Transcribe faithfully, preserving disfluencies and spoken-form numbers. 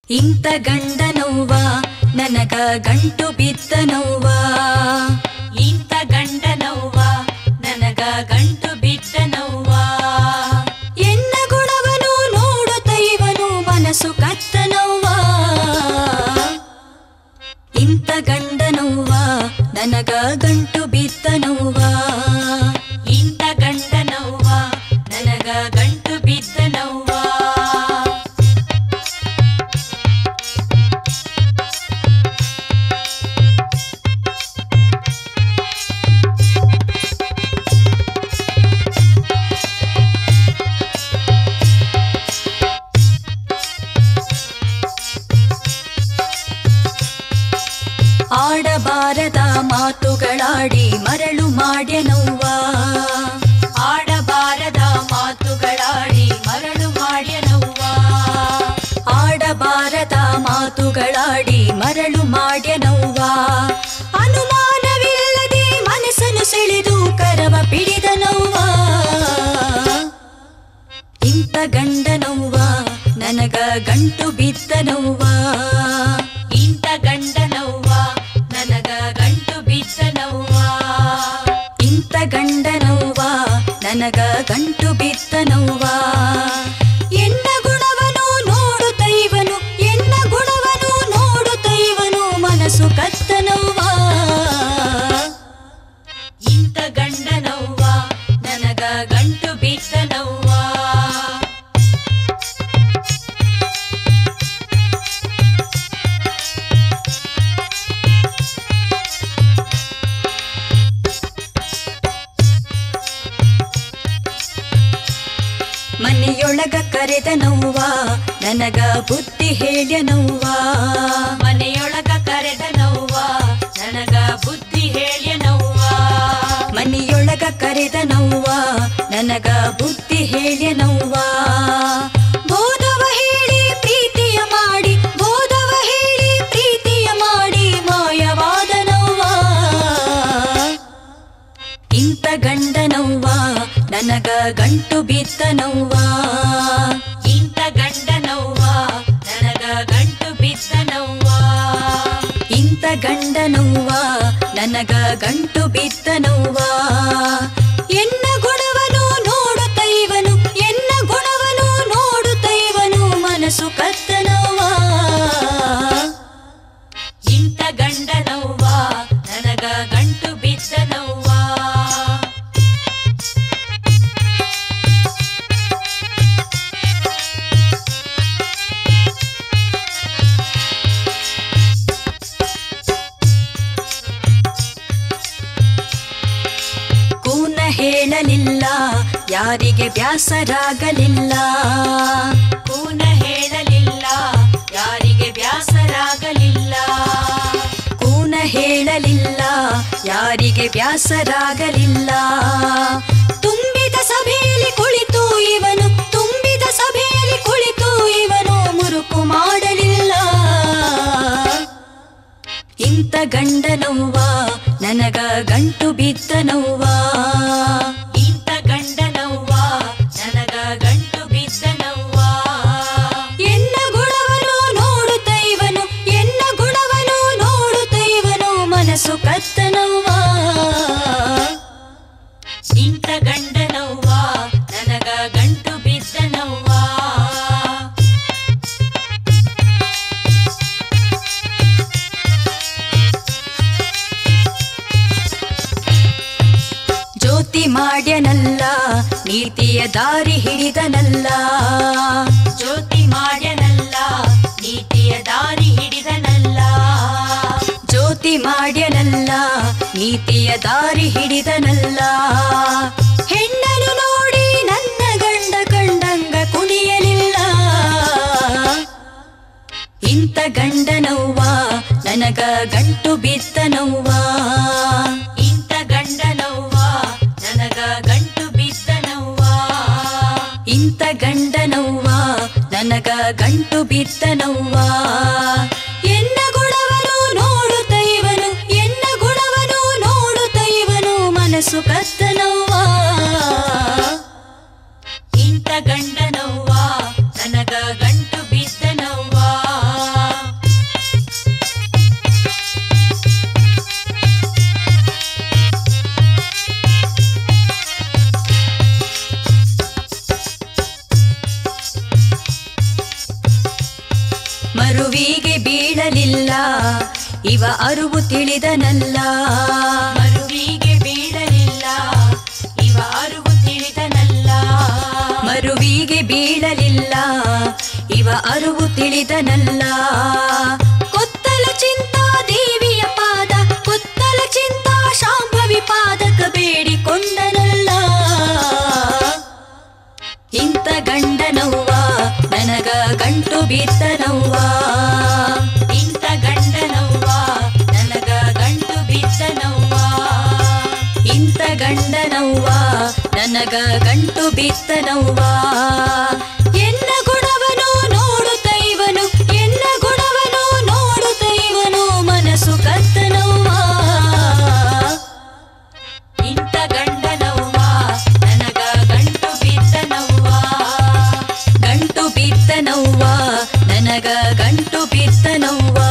ಇಂತ ಗಂಡನವ್ವ ನನಗ ಗಂಟು ಬಿದ್ದನವ್ವ, ಇಂತ ಗಂಡನವ್ವ ನನಗ ಗಂಟು ಬಿದ್ದನವ್ವ. ಎನ್ನ ಗುಣವನು ನೋಡುತ್ತ ಇವನು ಮನಸ್ಸು ಕತ್ತನವ್ವ. ಇಂತ ಗಂಡನವ್ವ ನನಗ ಗಂಟು ಬಿದ್ದನವ್ವ, ಇಂತ ಗಂಡನವ್ವ ನನಗ ಗಂಟು ಬಿದ್ದನವ್ವ. ಆಡಬಾರದ ಮಾತುಗಳಾಡಿ ಮರಳು ಮಾಡ್ಯನವ್ವ, ಆಡಬಾರದ ಮಾತುಗಳಾಡಿ ಮರಳು ಮಾಡ್ಯನವ್ವ. ಆಡಬಾರದ ಮಾತುಗಳಾಡಿ ಮರಳು ಮಾಡ್ಯನವ್ವ. ಅನುಮಾನವಿಲ್ಲದೆ ಮನಸ್ಸನ್ನು ಸೆಳೆದು ಕರವ ಪಿಡಿದನವ್ವ. ಇಂತ ಗಂಡನವ್ವ ನನಗ ಗಂಟು ಬಿದ್ದನವ್ವ, ಇಂತ ಗಂಡನವ್ವ ನನಗ ಗಂಟು ಬಿದ್ದನವ್ವ. ಇಂತ ಗಂಡನವ್ವ ನನಗ ಗಂಟು ಬಿದ್ದನವ್ವ. ಎನ್ನ ಗುಣವನು ನೋಡುತ್ತ ಇವನು, ಎನ್ನ ಗುಣವನು ನೋಡುತ್ತ ಇವನು ಮನಸ್ಸು ಕತ್ತನವ್ವ. ಇಂತ ಗಂಡನವ್ವ ನನಗ ಗಂಟು ಬಿದ್ದನವ್ವ. ಮನೆಯೊಳಗ ಕರೆದನವ್ವ ನನಗ ಬುದ್ಧಿ ಹೇಳ್ಯನವ್ವ, ಮನೆಯೊಳಗ ಕರೆದನವ್ವ ನನಗ ಬುದ್ಧಿ ಹೇಳ್ಯನವ್ವ. ಮನೆಯೊಳಗ ಕರೆದನವ್ವ ನನಗ ಬುದ್ಧಿ ಹೇಳ್ಯನವ್ವ. ಬೋಧವ ಹೇಳಿ ಪ್ರೀತಿಯ ಮಾಡಿ, ಬೋಧವ ಹೇಳಿ ಪ್ರೀತಿಯ ಮಾಡಿ ಮಾಯವಾದನವ್ವ. ಇಂತ ಗಂಡನವ್ವ ನನಗ ಗಂಟು ಬಿದ್ದನವ್ವ, ಇಂತ ಗಂಡನವ್ವ ನನಗ ಗಂಟು ಬಿದ್ದನವ್ವ. ಇಂತ ಗಂಡನವ್ವ ನನಗ ಗಂಟು ಬಿದ್ದನವ್ವ. ಎನ್ನ ಗುಣವನು ನೋಡುತ್ತ ಇವನು, ಎನ್ನ ಗುಣವನು ನೋಡುತ್ತ ಇವನು ಮನಸ್ಸು ಕತ್ತನವ್ವ. ಇಂತ ಗಂಡನವ್ವ ನನಗ ಗಂಟು ಬಿದ್ದನವ್ವ. ಹೇಳಲಿಲ್ಲ ಯಾರಿಗೆ ಬ್ಯಾಸರಾಗಲಿಲ್ಲ, ಕೂನ ಹೇಳಲಿಲ್ಲ ಯಾರಿಗೆ ಬ್ಯಾಸರಾಗಲಿಲ್ಲ. ಕೂನ ಹೇಳಲಿಲ್ಲ ಯಾರಿಗೆ ಬ್ಯಾಸರಾಗಲಿಲ್ಲ. ತುಂಬಿದ ಸಭೆಯಲ್ಲಿ ಕುಳಿತು ಇವನು, ತುಂಬಿದ ಸಭೆಯಲ್ಲಿ ಕುಳಿತು ಇವನು ಮುರುಕು ಮಾಡಲಿಲ್ಲ. ಇಂತ ಗಂಡನವ್ವ ನನಗ ಗಂಟು ಬಿದ್ದನವ್ವ, ಇಂತ ಗಂಡನವ್ವ ನನಗ ಗಂಟು ಬಿದ್ದನವ್ವ. ಎನ್ನ ಗುಣವನು ನೋಡುತ್ತ ಇವನು, ಎನ್ನ ಗುಣವನು ನೋಡುತ್ತ ಇವನು ಮನಸ್ಸು ಕತ್ತನವ್ವ. ಇಂತ ಗಂಡನವ್ವ ನನಗ ಗಂಟು ಬಿದ್ದನವ್ವ. ಜ್ಯೋತಿ ಮಾಡ್ಯನಲ್ಲ ನೀತಿಯ ದಾರಿ ಹಿಡಿದನಲ್ಲ, ಜ್ಯೋತಿ ಮಾಡ್ಯನಲ್ಲ ನೀತಿಯ ದಾರಿ ಹಿಡಿದನಲ್ಲ. ಜ್ಯೋತಿ ಮಾಡ್ಯನಲ್ಲ ನೀತಿಯ ದಾರಿ ಹಿಡಿದನಲ್ಲ. ಹೆಣ್ಣನು ನೋಡಿ ನನ್ನ ಗಂಡ ಕಂಡಂಗ ಕುಣಿಯಲಿಲ್ಲ. ಇಂತ ಗಂಡನವ್ವ ನನಗ ಗಂಟು ಬಿದ್ದನವ್ವ, ಇಂತ ಗಂಡನವ್ವ ನನಗ ಗಂಟು ಬಿದ್ದನವ್ವ. ಇಂತ ಗಂಡನವ್ವ ನನಗ ಗಂಟು ಬಿದ್ದನವ್ವ. ಎನ್ನ ಗುಣವನು ನೋಡುತ್ತ ಇವನು, ಎನ್ನ ಗುಣವನು ನೋಡುತ್ತ ಇವನು ಮನಸ್ಸು ಕತ್ತನವ್ವ. ಇಂತ ಗಂಡನವ್ವ ನನಗ ಗಂಟು ಬಿದ್ದನವ್ವ. ಮರುವಿಗೆ ಬೀಳಲಿಲ್ಲ ಇವ ಅರಿವು ತಿಳಿದನಲ್ಲ. ಮರುವಿಗೆ ಬೀಳಲಿಲ್ಲ ಇವ ಅರಿವು ತಿಳಿದನಲ್ಲ. ಮರುವಿಗೆ ಬೀಳಲಿಲ್ಲ ಇವ ಅರಿವು ತಿಳಿದನಲ್ಲ. ಕೊತ್ತಲ ಚಿಂತಾ ದೇವಿಯ ಪಾದ ಕೊತ್ತಲ ಚಿಂತಾ ಶಾಂಭವಿ ಪಾದಕ ಬೇಡಿಕೊಂಡನಲ್ಲ. ಇಂಥ ಗಂಡನವ್ವ ನನಗ ಗಂಟು ಬಿದ್ದನವ್ವ. ಇಂಥ ಗಂಡನವ್ವ ನನಗ ಗಂಟು ಬಿದ್ದನವ್ವ. ಇಂಥ ಗಂಡನವ್ವ ನನಗ ಗಂಟು ಬಿದ್ದನವ್ವ. ಎನ್ನ ಗುಣವನು ನೋಡುತ್ತೈವನು ಎನ್ನ ಗುಣವನು ನೋಡುತ್ತೈವನು ಮನಸ್ಸು ಕತ್ತನವ್ವ. ಇಂಥ ಗಂಡನವ್ವ ನನಗ ಗಂಟು ಬಿದ್ದನವ್ವ. ಗಂಟು ಬಿದ್ದನವ್ವ ನನಗ ಗಂಟು ಬಿದ್ದನವ್ವ.